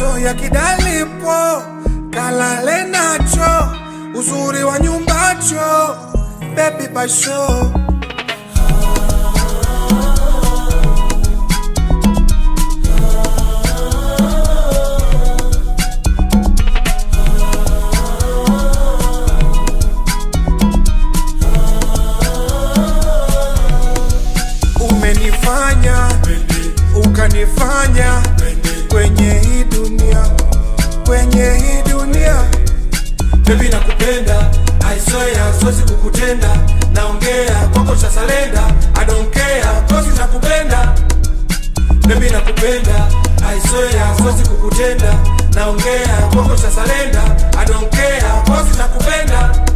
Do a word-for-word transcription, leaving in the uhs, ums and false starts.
macho ya kidalipo, kalale nacho, uzuri wa nyumbacho, baby basho. Umenifanya, ukanifanya kwenye hii dunia, kwenye hii dunia. Baby nakupenda, I swear siwezi kukutenda. Naongea kwako cha salenda, I don't care, cause nakupenda. Baby nakupenda, I swear siwezi kukutenda. Naongea kwako cha salenda, I don't care, cause nakupenda.